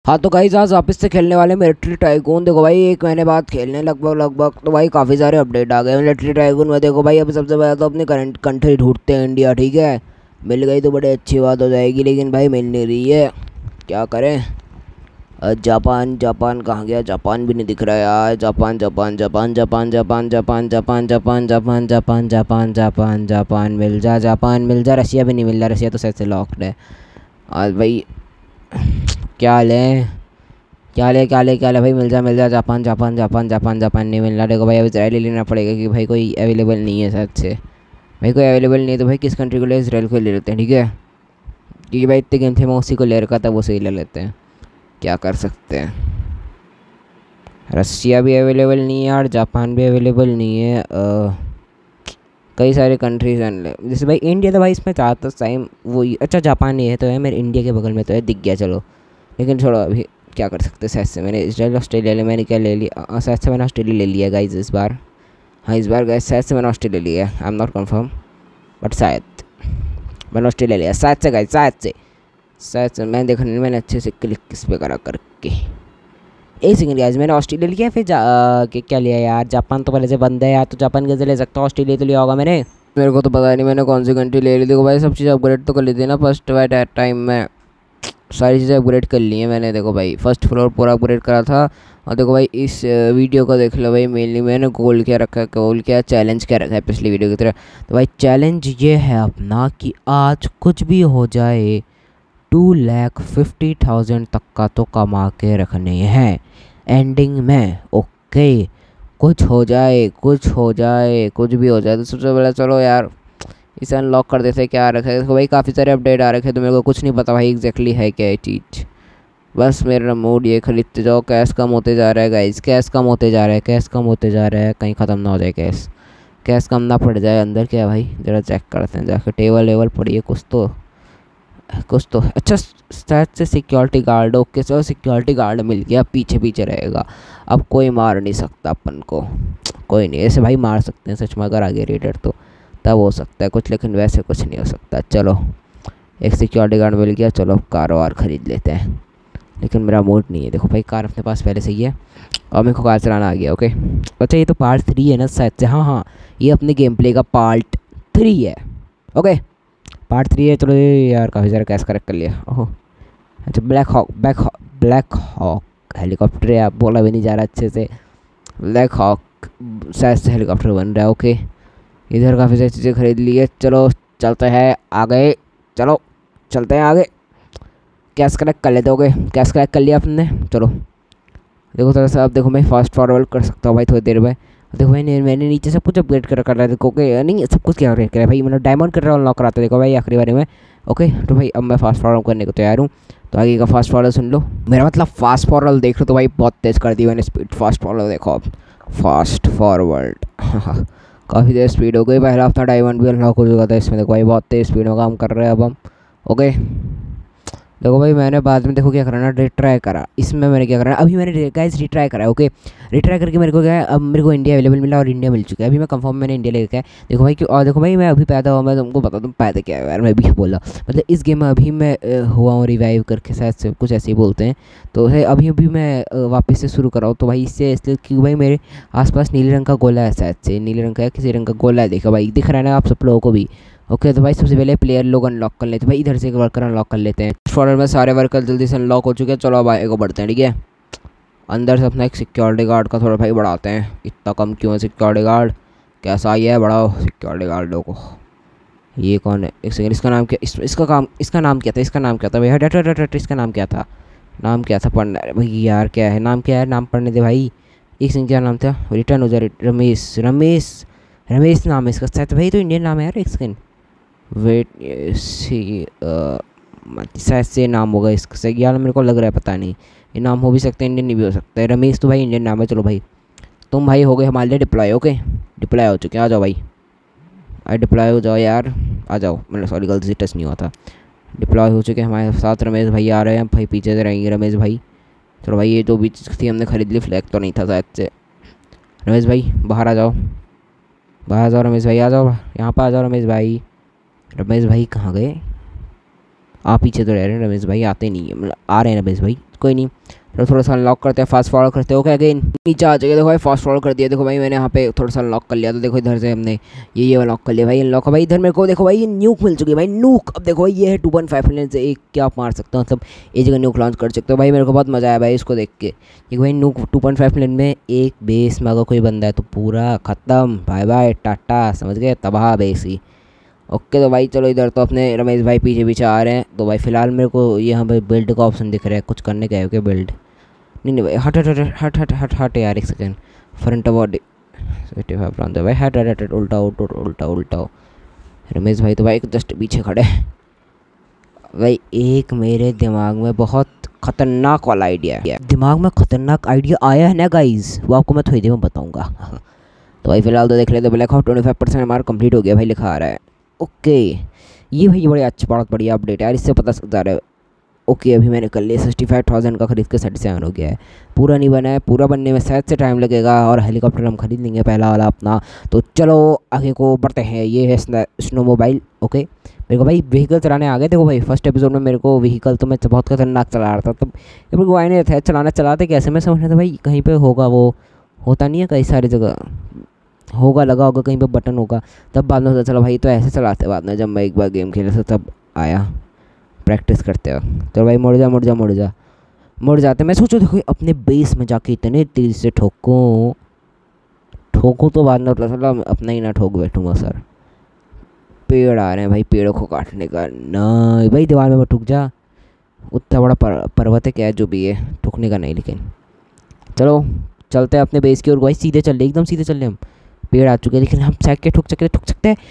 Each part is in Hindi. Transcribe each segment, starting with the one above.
हाँ तो गाइस आज वापस से खेलने वाले मिलिट्री टाइकून। देखो भाई 1 महीने बाद खेलने लगभग तो भाई काफ़ी सारे अपडेट आ गए मिलिट्री टाइकून में। देखो भाई अभी सबसे पहले तो अपनी करंट कंट्री ढूंढते हैं इंडिया। ठीक है, मिल गई तो बड़ी अच्छी बात हो जाएगी, लेकिन भाई मिल नहीं रही है, क्या करें। जापान जापान कहाँ गया? जापान भी नहीं दिख रहा यार। Japan Japan Japan Japan Japan Japan Japan Japan Japan Japan Japan Japan Japan मिल जा, जापान मिल जा। रशिया भी नहीं मिल रहा, रशिया तो शायद से लॉक्ड है आज भाई। क्या लें क्या ले भाई, मिल जा Japan Japan Japan Japan Japan नहीं मिल रहा। देखो भाई अब इसराइल लेना पड़ेगा कि भाई कोई अवेलेबल नहीं है शायद से। भाई कोई अवेलेबल नहीं है तो भाई किस कंट्री को ले? इसराइल को ले लेते हैं, ठीक है, क्योंकि भाई इतने गेम थे मैं उसी को ले रखा था, वो सही ले लेते हैं। क्या कर सकते हैं। रशिया भी अवेलेबल नहीं है और जापान भी अवेलेबल नहीं है। कई सारे कंट्रीज हैं, जैसे भाई इंडिया तो भाई इसमें चाहता टाइम वो अच्छा जापान नहीं है तो है, मेरे इंडिया के बगल में तो है, दिख गया चलो। लेकिन छोड़ो अभी क्या कर सकते हैं। शायद से मैंने इसराइल ऑस्ट्रेलिया ले, मैंने क्या ले लिया? शायद से मैंने ऑस्ट्रेलिया ले लिया गाइज इस बार। हाँ इस बार गाइज शायद से मैंने ऑस्ट्रेलिया लिया है, I am not confirm, but शायद मैंने ऑस्ट्रेलिया लिया शायद से गाइज, शायद से मैंने देखा नहीं, मैंने अच्छे से क्लिक किस पे करा करके। एक सेकंड गाइज, मैंने ऑस्ट्रेलिया लिया फिर क्या लिया यार? जापान तो पहले से बंद है यार, तो जापान कैसे ले सकता हूँ? ऑस्ट्रेलिया तो लिया होगा मैंने, मेरे को तो पता नहीं मैंने कौन सी कंट्री ले ली। देखो भाई सब चीज़ अपग्रेड तो कर ली थी ना फर्स्ट वाइट टाइम में, सारी चीज़ें अपग्रेड कर ली हैं मैंने। देखो भाई फर्स्ट फ्लोर पूरा अपग्रेड करा था। और देखो भाई इस वीडियो को देख लो भाई, मेनली मैंने गोल क्या रखा है, गोल क्या चैलेंज क्या रखा है पिछली वीडियो की तरह। तो भाई चैलेंज ये है अपना कि आज कुछ भी हो जाए 2,50,000 तक का तो कमा के रखने हैं एंडिंग में। ओके, कुछ हो जाए कुछ भी हो जाए। तो सबसे पहले चलो यार इसे अनलॉक कर देते। क्या रखा है देखो भाई, काफ़ी सारे अपडेट आ रखे हैं तो मेरे को कुछ नहीं पता भाई एग्जैक्टली है क्या ये चीज़। बस मेरा मूड ये खरीदते जाओ। कैश कम होते जा रहा है गाइस, कैश कम होते जा रहा है, कैश कम होते जा रहा है, कहीं ख़त्म ना हो जाए कैश, कैश कम ना पड़ जाए। अंदर क्या है भाई, ज़रा चेक करते हैं जाके। टेबल वेबल पड़ी है कुछ तो अच्छा शायद से सिक्योरिटी गार्ड। ओके चलो सिक्योरिटी गार्ड मिल गया, पीछे पीछे रहेगा, अब कोई मार नहीं सकता अपन को। कोई नहीं, ऐसे भाई मार सकते हैं सच में अगर आगे रेडर तो तब हो सकता है कुछ, लेकिन वैसे कुछ नहीं हो सकता। चलो एक सिक्योरिटी गार्ड मिल गया, चलो कार वार ख़रीद लेते हैं। लेकिन मेरा मूड नहीं है। देखो भाई कार अपने पास पहले से ही है और मेरे को कार चलाना आ गया। ओके अच्छा ये तो पार्ट 3 है ना शायद से। हाँ ये अपने गेम प्ले का पार्ट 3 है। ओके पार्ट 3 है। चलो ये यार काफ़ी सारा कैश करेक्ट कर लिया। ओहो अच्छा ब्लैक हॉक हेलीकॉप्टर है, आप बोला भी नहीं जा रहा अच्छे से। ब्लैक हॉक शायद से हेलीकॉप्टर बन रहा है। ओके इधर काफ़ी सारी चीज़ें खरीद ली है, चलो चलते हैं आगे। चलो चलते हैं आगे, कैश कलेक्ट कर लेते हो गए। कैश कलेक्ट कर लिया आपने, चलो देखो थोड़ा सा। अब देखो मैं फास्ट फॉरवर्ड कर सकता हूँ भाई थोड़ी देर में। देखो भाई मैंने नीचे सब कुछ अपग्रेड कर रहा है। देखो ओके नहीं सब कुछ क्या अपग्रेड करा भाई, मतलब डायमंड कर रहा हूँ अनलॉक कराता है देखो भाई आखिरी बारे में। ओके तो भाई अब मैं फास्ट फॉरवर्ड करने को तैयार हूँ। तो आगे का फास्ट फॉरवर्ड सुन लो, मेरा मतलब फास्ट फॉरवर्ड देख लो तो भाई बहुत तेज़ कर दी मैंने स्पीड। फास्ट फॉरवर्ड देखो अब, फास्ट फॉरवर्ड काफ़ी देर स्पीड हो गई। पहला हफ्ता डायमंड भी अनलॉक हो चुका था इसमें, देखो भाई बहुत तेज़ स्पीड में काम कर रहे हैं अब हम। ओके देखो भाई मैंने बाद में देखो क्या करा ना, रिट्राई करा। इसमें मैंने क्या करा अभी मैंने गाइस रिट्राई करा है। ओके रिट्राई करके मेरे को क्या है, अब मेरे को इंडिया अवेलेबल मिला और इंडिया मिल चुका है। अभी मैं कंफर्म मैंने इंडिया लेके है। देखो भाई क्यों, और देखो भाई मैं अभी पैदा हुआ, मैं तुमको बता दूँ पैदा क्या है यार, मैं भी बोला मतलब इस गेम में अभी मैं हुआ हूँ रिवाइव करके, शायद से कुछ ऐसे ही बोलते हैं। तो है अभी मैं वापस से शुरू कराऊँ तो भाई इससे इसलिए क्योंकि भाई मेरे आसपास नीले रंग का गोला है, शायद से नीले रंग का है किसी रंग का गोला है। देखो भाई दिख रहा है ना आप सब लोगों को भी। ओके तो भाई सबसे पहले प्लेयर लोग अनलॉक कर लेते हैं भाई, इधर से एक वर्कर अनलॉक कर लेते हैं। फॉरवर्ड में सारे वर्कर जल्दी से अनलॉक हो चुके हैं। चलो अब आगे को बढ़ते हैं, ठीक है। अंदर से अपना एक सिक्योरिटी गार्ड का थोड़ा भाई बढ़ाते हैं। इतना कम क्यों है सिक्योरिटी गार्ड, कैसा ही है बढ़ाओ सिक्योरिटी गार्डों को। ये कौन है? एक सेकंड, इसका नाम क्या, इसका नाम क्या था? इसका नाम क्या था भैया? डट इसका नाम क्या था? नाम क्या था पढ़ना भाई यार, क्या है नाम, क्या है नाम पढ़ने दे भाई। एक सेकंड क्या नाम था? रिटर्न हो जाए। रमेश रमेश नाम है इसका शायद भाई, तो इंडियन नाम है यार। एक सेकंड वेट सी शायद से नाम होगा इसका सही यार, मेरे को लग रहा है पता नहीं, ये नाम हो भी सकता है इंडियन नहीं भी हो सकता है। रमेश तो भाई इंडियन नाम है। चलो भाई तुम भाई हो गए हमारे लिए डिप्लॉय। ओके डिप्लॉय हो चुके हैं, आ जाओ भाई, अरे डिप्लॉय हो जाओ यार, आ जाओ। मैंने सॉरी गलती से टच नहीं हुआ था। डिप्लॉय हो चुके हैं हमारे साथ। रमेश भाई आ रहे हैं भाई, पीछे से रहेंगे रमेश भाई। चलो भाई ये जो भी चीज़ थी हमने खरीद ली, फ्लैग तो नहीं था शायद से। रमेश भाई बाहर आ जाओ, रमेश भाई आ जाओ यहाँ पर आ जाओ। रमेश भाई कहाँ गए? आप पीछे तो रह रहे हैं रमेश भाई, आते नहीं है, मतलब आ रहे हैं रमेश भाई, कोई नहीं। तो थोड़ा सा अनलॉक करते हैं, फास्ट फॉरवर्ड करते हैं। ओके अगेन नीचे आ जाएगा। देखो भाई फास्ट फॉरवर्ड कर दिया। देखो भाई मैंने यहाँ पे थोड़ा सा अनलॉक कर लिया। तो देखो इधर से हमने ये अनलॉक कर लिया भाई, अनलॉक है भाई। इधर मेरे को देखो भाई ये न्यूक मिल चुकी है भाई, न्यूक। अब देखो भाई ये है 2.5 मिलियन से एक क्या आप मार सकते हो, मतलब एक जगह न्यूक लॉन्च कर सकते हो भाई। मेरे को बहुत मज़ा आया भाई इसको देख के। देखो भाई न्यूक 2.5 मिलियन में एक बेस में अगर कोई बंदा है तो पूरा ख़त्म, बाय बाय टाटा, समझ गए, तबाह बेस ही। ओके तो भाई चलो इधर तो अपने रमेश भाई पीछे पीछे आ रहे हैं। तो भाई फिलहाल मेरे को यहाँ पे बिल्ड का ऑप्शन दिख रहा है, कुछ करने का है क्या बिल्ड? नहीं नहीं भाई हट हट हट हट हट हट हट यार, एक सेकेंड। फ्रंट बॉडी 85 प्रांत भाई, हट हट हट, उल्टा उल्टा उल्टा उल्टा। रमेश भाई तो भाई जस्ट पीछे खड़े हैं भाई। एक मेरे दिमाग में बहुत खतरनाक वाला आइडिया है, दिमाग में खतरनाक आइडिया आया है ना गाइज, वो आपको मैं थोड़ी देर में बताऊंगा। तो भाई फिलहाल तो देख लेते, ब्लैक आउट 25% हमारा कंप्लीट हो गया भाई, लिखा आ रहा है। ओके ये भाई बड़े अच्छी, बहुत बढ़िया अपडेट है यार, इससे पता चल रहा है। ओके अभी मैंने कर लिया 65,000 का खरीद के 37 हो गया है। पूरा नहीं बना है, पूरा बनने में शायद से टाइम लगेगा, और हेलीकॉप्टर हम खरीद लेंगे पहला वाला अपना। तो चलो आगे को बढ़ते हैं। ये है स्नो मोबाइल। ओके मेरे को भाई व्हीकल चलाने आ गए। देखो भाई फर्स्ट एपिसोड में मेरे को व्हीकल तो मैं बहुत खतरनाक चला रहा था, तब मेरे को आए नहीं था चलाना, चलाते कैसे मैं समझ रहा था भाई कहीं पे होगा, वो होता नहीं है कई सारी जगह होगा, लगा होगा कहीं पे बटन होगा, तब बाद में पता चला भाई तो ऐसे चलाते बाद में, जब मैं एक बार गेम खेला था तब आया प्रैक्टिस करते हो। तो भाई मुड़ जा मुड़ जा मुड़ जा मुड़ जाते। मैं सोचो देखो अपने बेस में जाके इतने तेज़ से ठोकूँ तो बाद में पता चला अपना ही ना ठोक बैठूँगा सर। पेड़ आ रहे हैं भाई, पेड़ों को काटने का नहीं भाई, दीवार में ठुक जा, उतना बड़ा पर्वत है क्या है जो भी है, ठुकने का नहीं। लेकिन चलो चलते हैं अपने बेस की ओर भाई, सीधे चल रहे एकदम सीधे चल रहे हम। पेड़ आ चुके हैं लेकिन हम साइड के ठुक सकते हैं।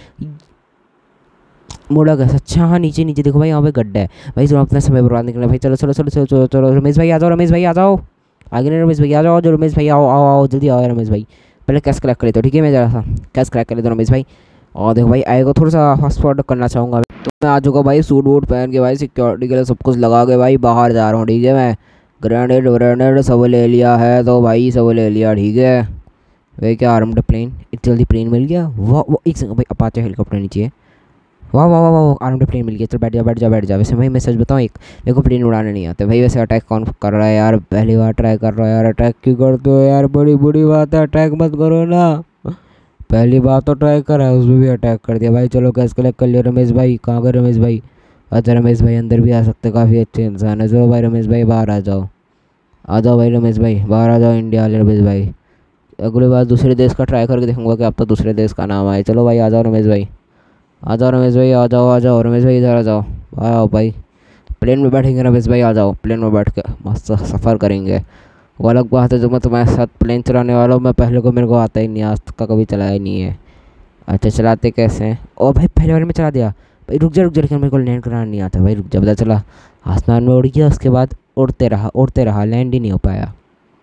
मोड़ा गया अच्छा, हाँ नीचे नीचे देखो भाई यहाँ पे गड्ढा है भाई, थोड़ा अपना समय बर्बाद निकलना भाई। चलो चलो चलो चलो चलो चलो रमेश भाई आ जाओ, रमेश भाई आ जाओ, आगे नहीं रमेश भाई आ जाओ, जो रमेश भाई आओ आओ आओ जल्दी आओ रमेश भाई। पहले कैश क्रैक कर लेते हो ठीक है, मैं जरा सा कैश क्रैक कर लेता हूँ रमेश भाई। और देखो भाई आएगा थोड़ा सा फास्ट फॉरवर्ड करना चाहूँगा तो मैं आ चुका भाई, सूट वूट पहन के भाई, सिक्योरिटी के लिए सब कुछ लगा के भाई बाहर जा रहा हूँ ठीक है। मैं ग्रेनेड व्रेनेड सब ले लिया है, तो भाई सब ले लिया ठीक है भाई। क्या आर्म्ड प्लेन, इतनी जल्दी प्लेन मिल गया, वाह एक सेकंड भाई, अपाचे हेलीकॉप्टर नीचे है, वाह वाह वाह वाह आर्म्ड प्लेन मिल गया। चल बैठ जा बैठ जा बैठ जा। वैसे भाई मैं सच बताऊँ एक, मेरे को प्लेन उड़ाने नहीं आता भाई। वैसे अटैक कौन कर रहा है यार, पहली बार ट्राई कर रहा है यार, अटैक क्यों करते हो यार, बड़ी बुरी बात है, अटैक मत करो ना। पहली बार तो ट्राई करा है उसमें भी अटैक कर दिया भाई। चलो कैश कलेक्ट कर लिया। रमेश भाई कहाँ गए रमेश भाई? अच्छा रमेश भाई अंदर भी आ सकते, काफ़ी अच्छे इंसान है। चलो भाई रमेश भाई बाहर आ जाओ, आ जाओ भाई रमेश भाई बाहर आ जाओ, इंडिया वाले रमेश भाई। अगली बार दूसरे देश का ट्राई करके देखूंगा कि अब तो दूसरे देश का नाम आए। चलो भाई आ जाओ रमेश भाई, आ जाओ रमेश भाई, आ जाओ रमेश भाई, इधर आ जाओ, आओ भाई। प्लेन में बैठेंगे रमेश भाई, आ जाओ प्लेन में बैठ के मस्त सफ़र करेंगे। वो अलग बात है जो मैं तुम्हारे साथ प्लेन चलाने वाला हूँ, मैं पहले को मेरे को आता ही नहीं, आज तक का कभी चलाया ही नहीं है। अच्छा चलाते कैसे हैं? ओ भाई पहले बार में चला दिया भाई, रुक जा लेकिन मेरे को लैंड कराना नहीं आता भाई, रुक जा पता चला आसमान में उड़ गया, उसके बाद उड़ते रहा लैंड ही नहीं हो पाया।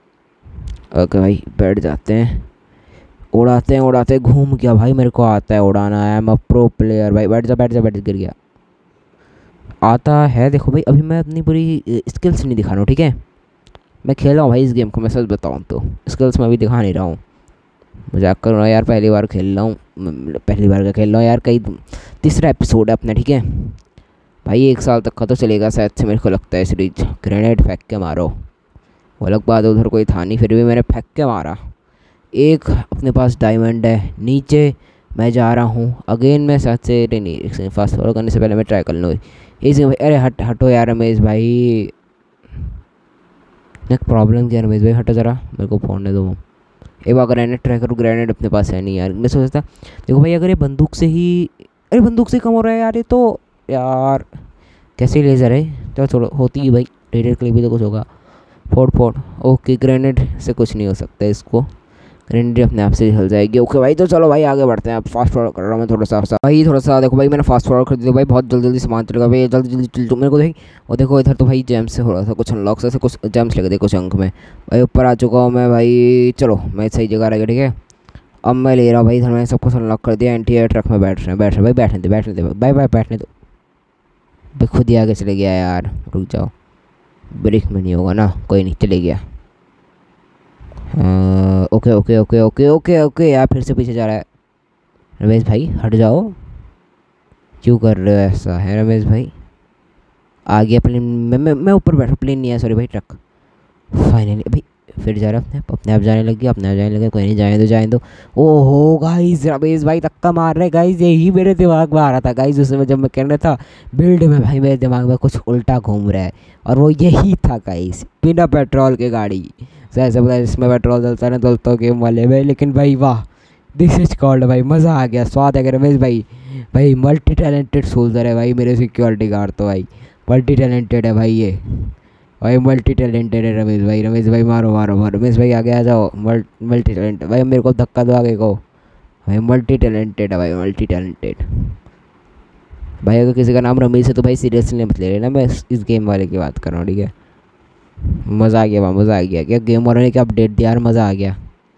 ओके भाई बैठ जाते हैं, उड़ाते घूम गया भाई, मेरे को आता है उड़ाना, I am a pro player भाई। बैठ जा गिर गया, आता है। देखो भाई अभी मैं अपनी पूरी स्किल्स नहीं दिखा रहा हूँ ठीक है, मैं खेल रहा हूँ भाई इस गेम को, मैं सच बताऊँ तो स्किल्स मैं अभी दिखा नहीं रहा हूँ, मजाक कर रहा हूँ यार, पहली बार खेल रहा हूँ, पहली बार का खेल रहा हूँ यार, कई तीसरा एपिसोड है अपना ठीक है भाई। 1 साल तक का तो चलेगा शायद से मेरे को लगता है सीरीज। ग्रेनेड फेंक के मारो, वो अलग बात है उधर कोई था नहीं, फिर भी मैंने फेंक के मारा। एक अपने पास डायमंड है, नीचे मैं जा रहा हूँ अगेन, मैं साथ से नहीं फास्ट फॉरवर्ड करने से पहले मैं ट्राई कर लूँ इसी भाई। अरे हटो यार रमेश भाई, एक प्रॉब्लम क्या रमेश भाई, हटो ज़रा मेरे को फोड़ने दो। एक बार ग्रेनेड ट्राई करूँ, ग्रेनेड अपने पास है नहीं यार। मैं सोचता देखो भाई अगर ये बंदूक से ही, अरे बंदूक से कम हो रहा है यार ये तो, यार कैसे लेज़र है, चलो छोड़ो, होती है भाई रेडियर के लिए भी तो कुछ होगा। फोड़ ओके, ग्रेनेड से कुछ नहीं हो सकता इसको, ग्रेनेड अपने आप से हिल जाएगी। ओके भाई तो चलो भाई आगे बढ़ते हैं। अब फास्ट फॉरवर्ड कर रहा हूँ मैं थोड़ा सा भाई, थोड़ा सा देखो भाई मैंने फास्ट फॉरवर्ड कर दिया भाई, बहुत जल्दी सामान चलेगा भाई, जल्दी तो मेरे को देख। और देखो इधर तो भाई जेम्स से हो रहा था कुछ अनलॉक से कुछ जेम्स लगे थे कुछ अंक में भाई, ऊपर आ चुका हूँ मैं भाई। चलो मैं सही जगह रह गया ठीक है, अब मैं ले रहा हूँ भाई, इधर मैंने सब कुछ अनलॉक कर दिया। एंटी एयर ट्रक में बैठ रहे भाई, बैठने दे बाय बैठने दो भाई, खुद ही आगे चले गया यार, रुक जाओ, ब्रेक में नहीं होगा ना, कोई नहीं चले गया। ओके यार फिर से पीछे जा रहा है रमेश भाई, हट जाओ, क्यों कर रहे हो ऐसा है रमेश भाई? आ गया प्लेन। मैं ऊपर बैठा, प्लेन नहीं है सॉरी भाई, ट्रक। फाइनली भाई फिर जा रहा अपने आप जाने लग गया, अपने आप जाने लगे। कोई नहीं, जाने दो जाने दो। ओहो गाइस, रमेश भाई धक्का मार रहे गाइस, यही मेरे दिमाग में आ रहा था गाइस उस समय जब मैं कहने था बिल्ड में। भाई मेरे दिमाग में कुछ उल्टा घूम रहा है और वो यही था गाइस, बिना पेट्रोल के गाड़ी। ऐसा पता है इसमें पेट्रोल डलता है ना दोस्तों गेम वाले में, लेकिन भाई वाह, दिस इज कॉल्ड भाई, मज़ा आ गया, स्वाद है रमेश भाई। भाई मल्टी टैलेंटेड सोल्जर है भाई मेरे सिक्योरिटी गार्ड तो भाई, मल्टी टैलेंटेड है भाई ये, भाई मल्टी टैलेंटेड है रमेश भाई। रमेश भाई मारो मारो मारो, रमेश भाई आगे आ जाओ। मल्टी टैलेंटेड भाई, मेरे को धक्का दो आगे को भाई, मल्टी टैलेंटेड है भाई, मल्टी टैलेंटेड भाई। अगर किसी का नाम रमेश है तो भाई सीरियसली मत ले लेना, मैं इस गेम वाले की बात कर रहा हूँ, ठीक है। मज़ा आ गया भाई, मज़ा आ गया। क्या गेम वाले ने क्या अपडेट दिया यार, मज़ा आ गया।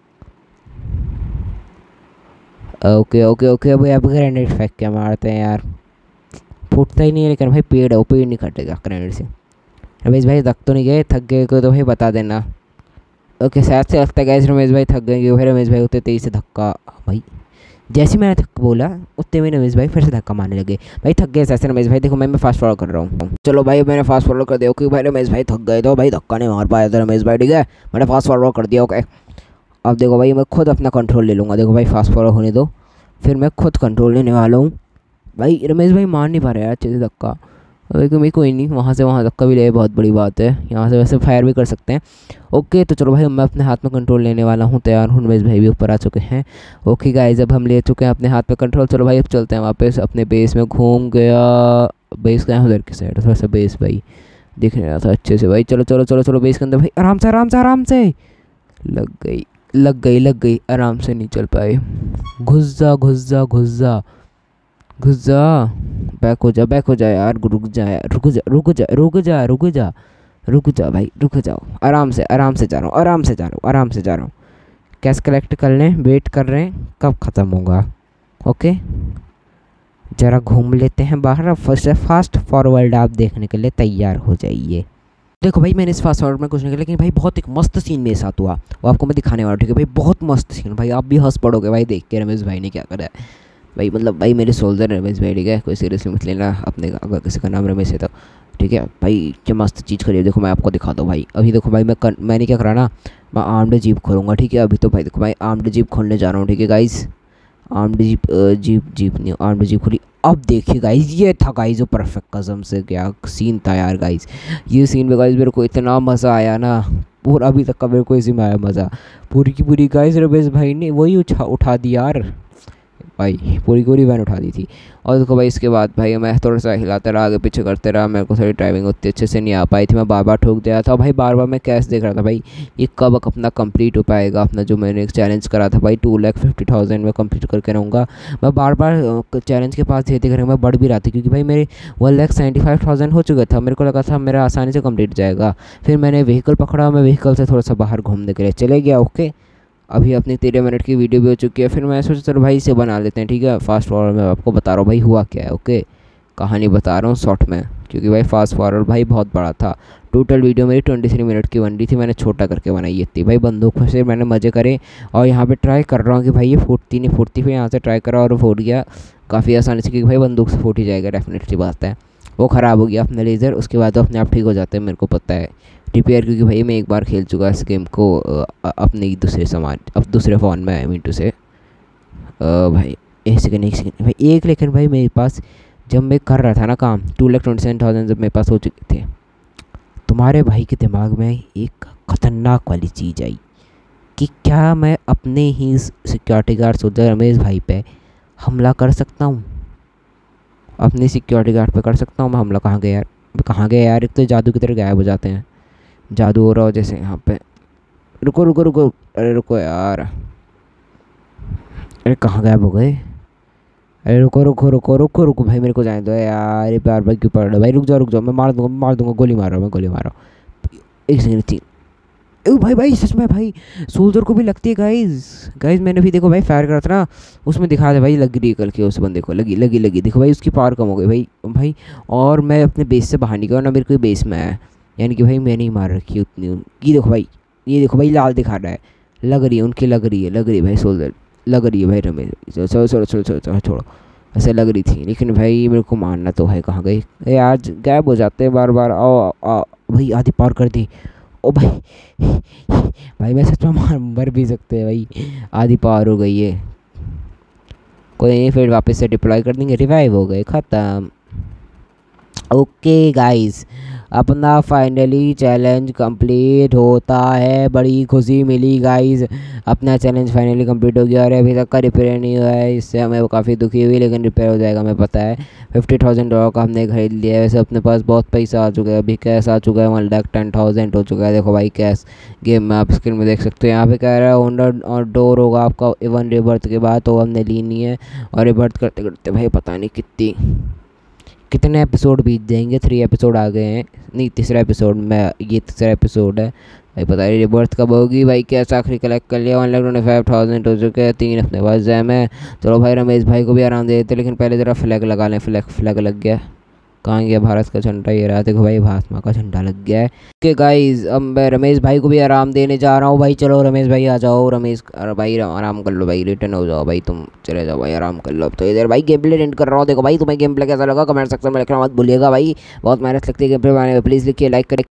ओके ओके ओके भाई, अब ग्रेनेड फेंक के मारते हैं यार, फूटता ही नहीं है, लेकिन भाई पेड़ है वो, पेड़ नहीं कटेगा ग्रेनेड से। रमेश भाई थक तो नहीं गए? थक गए को तो भाई बता देना। ओके शायद से लगता है गैस रमेश भाई थक गए, भाई रमेश भाई उतने तेज़ से धक्का भाई, जैसे मैंने थक बोला उतने में रमेश भाई फिर से धक्का मारने लगे। भाई थक गए ऐसे रमेश भाई, देखो मैं फास्ट फॉरवर्ड कर रहा हूँ। चलो भाई मैंने फास्ट फॉरवर्ड कर दिया। ओके भाई रमेश भाई थक गए तो भाई धक्का नहीं मार पाया था रमेश भाई, ठीक है, मैंने फास्ट फॉरवर्ड कर दिया। ओके अब देखो भाई मैं खुद अपना कंट्रोल ले लूँगा। देखो भाई फास्ट फॉरवर्ड होने दो, फिर मैं खुद कंट्रोल लेने वाला हूँ। भाई रमेश भाई मार नहीं पा रहे यार अच्छे से धक्का, लेकिन कोई नहीं, वहाँ से वहाँ धक्का भी ले बहुत बड़ी बात है, यहाँ से वैसे फायर भी कर सकते हैं। ओके तो चलो भाई मैं अपने हाथ में कंट्रोल लेने वाला हूँ, तैयार हूँ। रमेश भाई भी ऊपर आ चुके हैं। ओके गाइस अब हम ले चुके हैं अपने हाथ में कंट्रोल। चलो भाई अब चलते हैं वापस अपने बेस में। घूम गया बेस का उधर की साइड, थोड़ा सा बेस भाई दिख रहा था अच्छे से भाई। चलो चलो चलो चलो बेस के अंदर भाई, आराम से आराम से आराम से। लग गई लग गई लग गई, आराम से नहीं चल पाए। घुस जा घुस जा घुस जा घुस जा, बैक हो जा यार, रुक जा यार, रुक जा रुक जा रुक जा रुक जा रुक जा भाई, रुक जाओ, आराम से जा रहा हूँ, आराम से जा रहा हूँ, आराम से जा रहा हूँ। कैश कलेक्ट कर लें, वेट कर रहे हैं कब ख़त्म होगा। ओके ज़रा घूम लेते हैं बाहर। अब फास्ट फॉरवर्ड आप देखने के लिए तैयार हो जाइए। देखो भाई मैंने इस फास्ट फॉरवर्ड में कुछ नहीं किया, लेकिन भाई बहुत एक मस्त सीन मेरे साथ हुआ, वो आपको मैं दिखाने वाला हूँ, ठीक है भाई। बहुत मस्त सीन भाई, आप भी हंस पड़ोगे भाई देख के रमेश भाई ने क्या करा है भाई। मतलब भाई मेरे सोल्जर रमेश भाई, ठीक है, कोई सीरियसली मत लेना अपने, अगर किसी का नाम रमेश है तो, ठीक है भाई। क्या मस्त चीज़ करिए, देखो मैं आपको दिखा दूँ भाई। अभी देखो भाई मैंने क्या करा ना, मैं आर्म्ड जीप खोलूँगा, ठीक है। अभी तो भाई देखो भाई आर्म्ड जीप खोलने जा रहा हूँ, ठीक है गाइस। आर्म्ड जीप नहीं, आर्म्ड जीप खोली। अब देखिए गाइस, ये था गाइस जो परफेक्ट, कसम से क्या सीन था यार गाइस। ये सीन में गाइस मेरे को इतना मज़ा आया ना, और अभी तक का मेरे को इसी में आया मज़ा। पूरी की पूरी गाइस रमेश भाई ने वही उठा दी यार भाई, पूरी पूरी वैन उठा दी थी। और देखो भाई इसके बाद भाई मैं थोड़ा सा हिलाता रहा, आगे पीछे करते रहा, मेरे को थोड़ी ड्राइविंग उतनी अच्छे से नहीं आ पाई थी, मैं बार बार ठोक दिया था भाई। बार बार मैं कैश देख रहा था भाई, ये कब अपना कंप्लीट हो पाएगा, अपना जो मैंने एक चैलेंज करा था भाई 2,50,000 में कंप्लीट करके रहूँगा। मैं बार बार चैलेंज के पास धीरे धीरे मैं बढ़ भी रहा था, क्योंकि भाई मेरे 1,75,000 हो चुका था। मेरे को लगा था मेरा आसानी से कंप्लीट जाएगा। फिर मैंने व्हीकल पकड़ा, मैं व्हीकल से थोड़ा सा बाहर घूमने के लिए चले गया। ओके अभी अपनी 13 मिनट की वीडियो भी हो चुकी है। फिर मैं सोचा चलो भाई इसे बना लेते हैं, ठीक है। फास्ट फॉरवर्ड में आपको बता रहा हूँ भाई हुआ क्या है। ओके कहानी बता रहा हूँ शॉर्ट में, क्योंकि भाई फास्ट फॉरवर्ड भाई बहुत बड़ा था। टोटल वीडियो मेरी 23 मिनट की बन रही थी, मैंने छोटा करके बनाई ये थी भाई। बंदूक से मैंने मज़े करे, और यहाँ पे ट्राई कर रहा हूँ कि भाई ये फूटती नहीं फूटती, फिर यहाँ से ट्राई करा और फूट गया काफ़ी आसानी से, क्योंकि भाई बंदूक से फूट ही जाएगा, डेफिनेटली बात है। वो ख़राब हो गया अपने लेज़र, उसके बाद तो अपने आप ठीक हो जाते हैं, मेरे को पता है रिपेयर, क्योंकि भाई मैं एक बार खेल चुका इस गेम को अपने दूसरे सामान, अब दूसरे फ़ोन में आई मीन टू से भाई। एक सेकेंड भाई, लेकिन भाई मेरे पास जब मैं कर रहा था ना काम 2,27,000 जब मेरे पास हो चुके थे, तुम्हारे भाई के दिमाग में एक ख़तरनाक वाली चीज़ आई कि क्या मैं अपने ही सिक्योरिटी गार्ड सोल्जर रमेश भाई पे हमला कर सकता हूँ, अपने सिक्योरिटी गार्ड पे कर सकता हूँ मैं हमला। कहाँ गया यार, कहाँ गया यार, एक तो जादू की तरह गायब हो जाते हैं, जादू हो रहा हो जैसे यहाँ पे। रुको रुको रुको, अरे रुको यार, अरे कहाँ गायब हो गए, अरे रुको रुको रुको रुको रुको भाई, मेरे को जाने दो यार, ये प्यार भाई क्यों पड़ रहा है भाई, रुक जाओ मैं मार दूंगा, गोली मार रहा हूँ मैं, गोली मार रहा हूँ। एक सेकंड थी भाई, भाई सच में भाई सोल्जर को भी लगती है गाइस। मैंने भी देखो भाई फायर करा था ना, उसमें दिखा दे भाई लग रही है कल के, उस बंदे को लगी देखो भाई, उसकी पावर कम हो गई भाई। और मैं अपने बेस से बाहर निकला ना, मेरे को बेस में आया, यानी कि भाई मैंने ही मार रखी है उतनी। ये देखो भाई लाल दिखा रहा है, लग रही है उनकी, लग रही है भाई सोल्जर, लग रही है भाई रमेश। चलो छोड़ो, ऐसे लग रही थी, लेकिन भाई मेरे को मानना तो है। कहाँ गई ए, आज गायब हो जाते हैं बार बार। आओ आओ भाई, आधी पार कर दी। ओ भाई भाई मैं सच में मर भी सकते हैं भाई। आधी पार हो गई है। कोई नहीं, फिर वापस से डिप्लॉय कर देंगे। रिवाइव हो गए, ख़त्म। ओके गाइस, अपना फाइनली चैलेंज कंप्लीट होता है। बड़ी खुशी मिली गाइस, अपना चैलेंज फाइनली कंप्लीट हो गया। और अभी तक का रिपेयर नहीं हुआ है, इससे हमें वो काफ़ी दुखी हुई, लेकिन रिपेयर हो जाएगा हमें पता है। $50,000 का हमने खरीद लिया है। वैसे अपने पास बहुत पैसा आ चुका है, अभी कैश आ चुका है 1,10,000 हो चुका है। देखो भाई कैश गेम में आप स्क्रीन में देख सकते हो। यहाँ पे कह रहा है ओनर और डोर होगा आपका इवन रिबर्थ के बाद, तो हमने ली नहीं है। और रिबर्थ करते करते भाई पता नहीं कितने एपिसोड बीत जाएंगे। 3 एपिसोड आ गए हैं, नहीं तीसरा एपिसोड में, ये तीसरा एपिसोड है भाई। पता नहीं रिबर्थ कब होगी भाई। कैसे आखिरी कलेक्ट कर लिया, 1,25,000 हो चुके हैं। 3 अपने पास जैम है। चलो भाई रमेश भाई को भी आराम दे देते, लेकिन पहले ज़रा फ्लैग लगा लें। फ्लैग लग गया। कहाँ गया भारत का झंडा? ये रहा, देखो भाई भारत माँ का झंडा लग गया है। ओके गाइज, अब मैं रमेश भाई को भी आराम देने जा रहा हूँ भाई। चलो रमेश भाई आ जाओ। रमेश अरे भाई आराम कर लो भाई, रिटर्न हो जाओ भाई, तुम चले जाओ भाई, आराम कर लो। अब तो इधर भाई गेम प्ले एंड कर रहा हूँ। देखो भाई तुम्हें गेम प्ले कैसा लगा कमेंट सेक्शन में लिखना मत भूलिएगा भाई। बहुत मेहनत लगती है गेम प्ले बनाने में, प्लीज़ लिखिए, लाइक करें।